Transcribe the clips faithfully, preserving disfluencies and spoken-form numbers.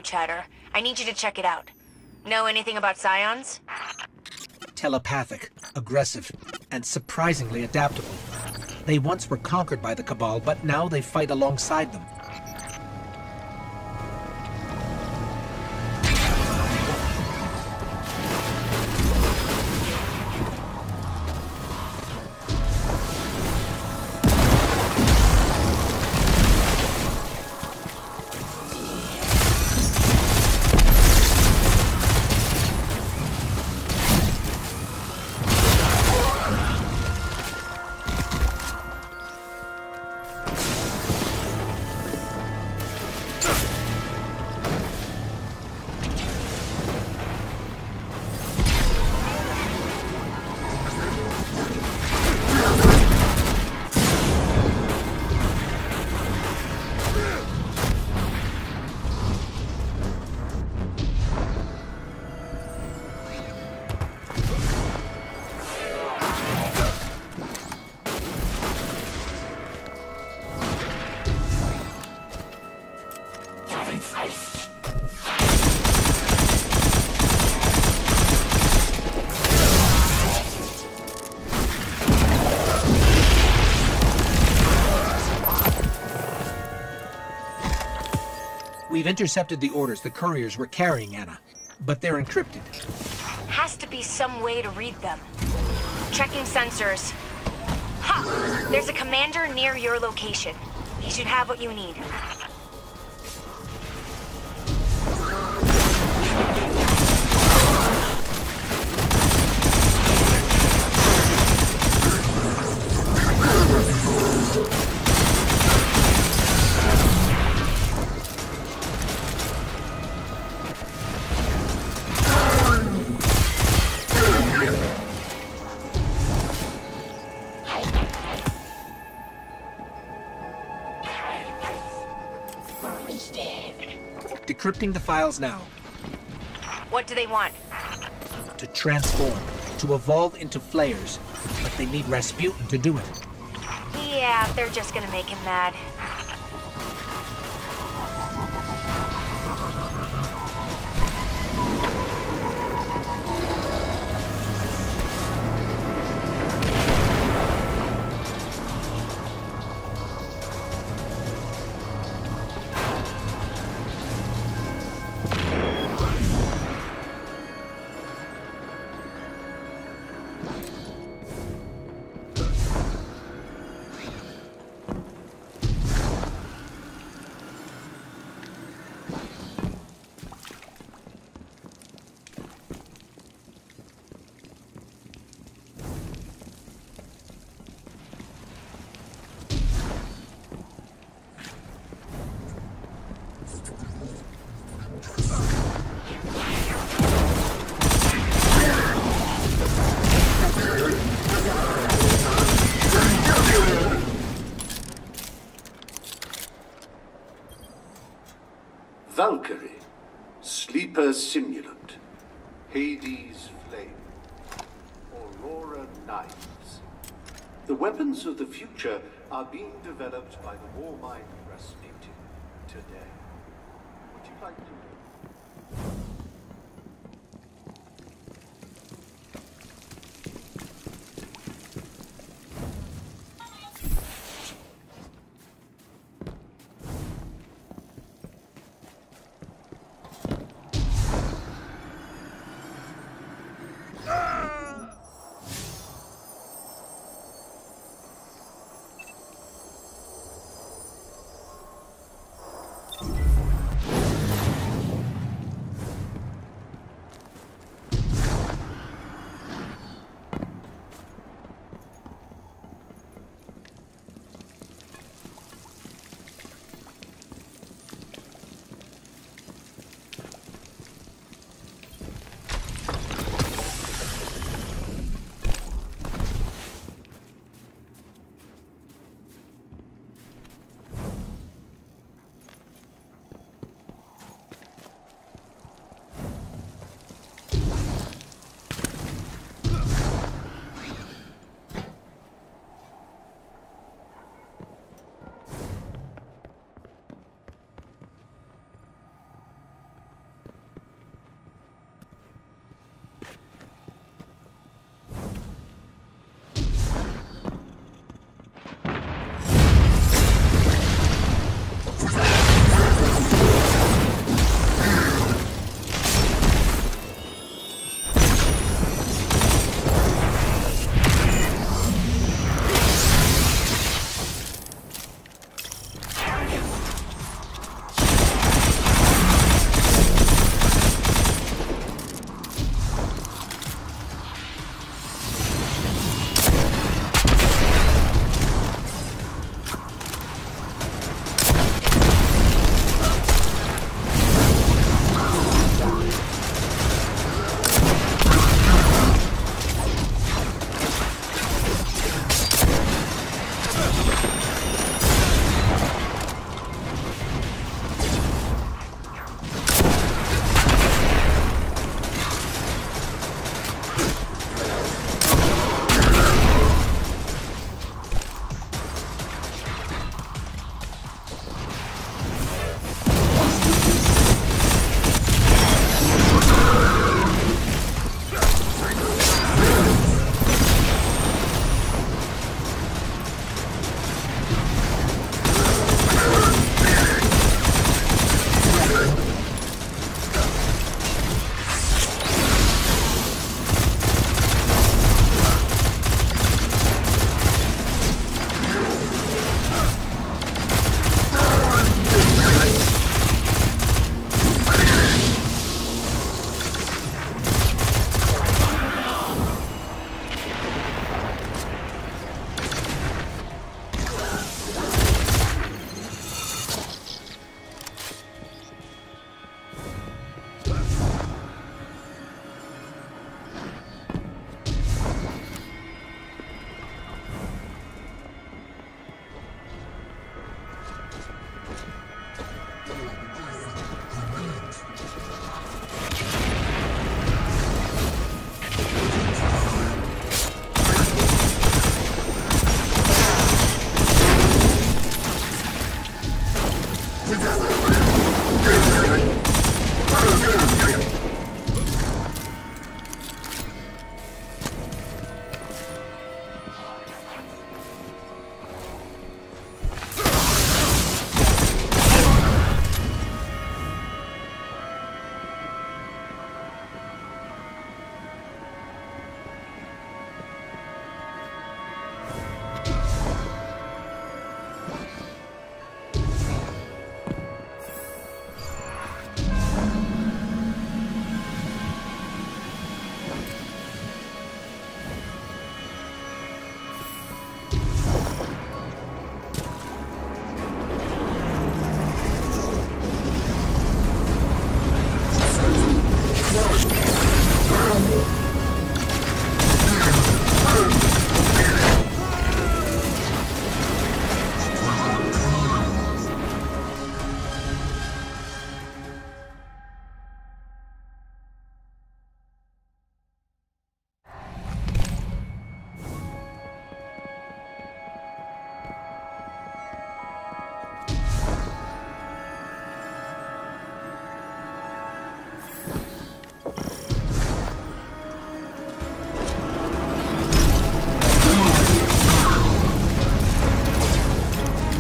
audio chatter. I need you to check it out. Know anything about Scions? Telepathic, aggressive, and surprisingly adaptable. They once were conquered by the Cabal, but now they fight alongside them. We've intercepted the orders the couriers were carrying, Anna, but they're encrypted. Has to be some way to read them. Checking sensors. Ha! There's a commander near your location. He should have what you need. Decrypting the files now. What do they want? To transform, to evolve into flayers, but they need Rasputin to do it. Yeah, they're just gonna make him mad. Valkyrie, Sleeper Simulant, Hades Flame, Aurora Knives. The weapons of the future are being developed by the Warmind Rasputin today. Would you like to know?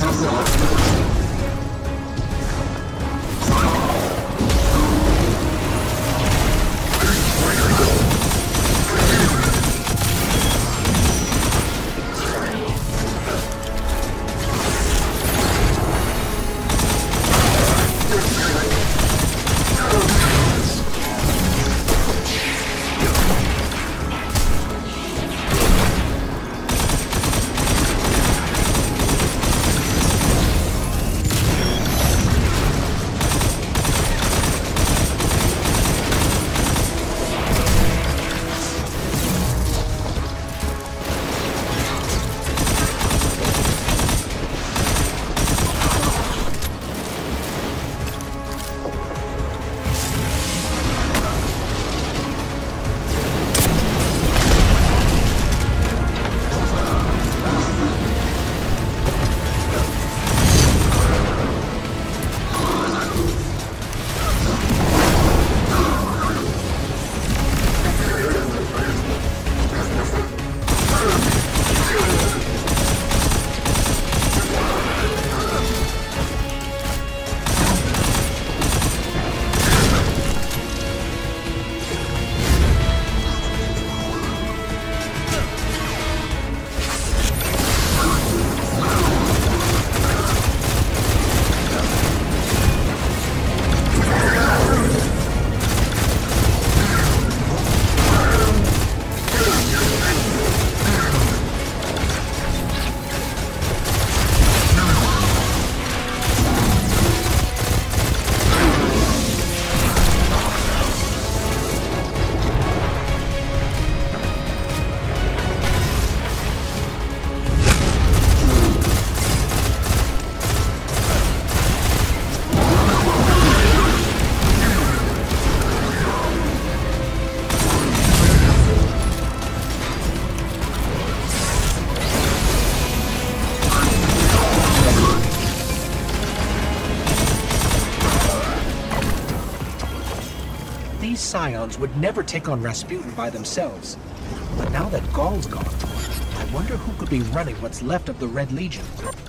These Scions would never take on Rasputin by themselves. But now that Gaul's gone, I wonder who could be running what's left of the Red Legion.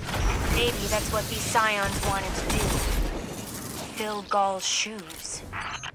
Maybe that's what these Scions wanted to do. Fill Gaul's shoes.